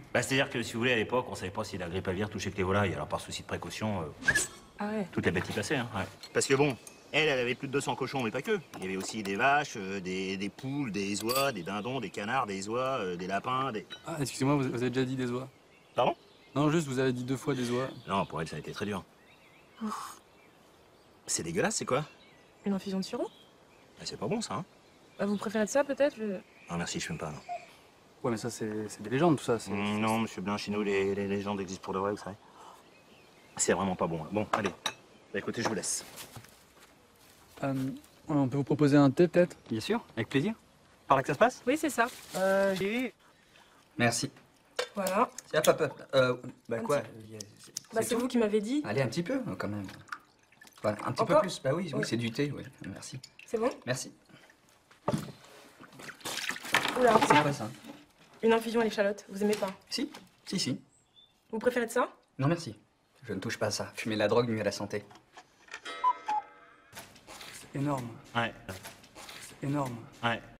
Bah, c'est-à-dire que, si vous voulez, à l'époque, on savait pas si la grippe aviaire touchait que les volailles. Alors, par souci de précaution, Ah ouais. toutes les bêtes y passaient, hein. Ouais. Parce que bon, elle avait plus de 200 cochons, mais pas que. Il y avait aussi des vaches, des poules, des oies, des dindons, des canards, des oies, des lapins, des... Ah, excusez-moi, vous avez déjà dit des oies. Pardon? Non, juste, vous avez dit 2 fois des oies. Non, pour elle, ça a été très dur. C'est dégueulasse, c'est quoi? Une infusion de sirop? Bah, c'est pas bon, ça, hein? Bah, vous préférez de ça, peut-être? Non, merci, je fume pas, non. Ouais, mais ça, c'est des légendes, tout ça. Non, monsieur Blanc, chez nous, les légendes existent pour de vrai, vous savez. C'est vraiment pas bon, hein. Bon, allez. Bah, écoutez, je vous laisse. On peut vous proposer un thé, peut-être? Bien sûr, avec plaisir. Par là que ça se passe? Oui, c'est ça. Merci. Voilà. Hop, hop, hop. Bah Un quoi Bah, c'est vous qui m'avez dit. Allez, un petit peu, quand même. Voilà, un petit peu Encore? plus. Bah oui, Oui. c'est du thé, oui. Merci. C'est bon? Merci. Oula. C'est quoi ça? Une infusion à l'échalote. Vous aimez pas? Si, si. Vous préférez de ça? Non, merci. Je ne touche pas à ça. Fumer la drogue nuit à la santé. C'est énorme. Ouais. C'est énorme. Ouais.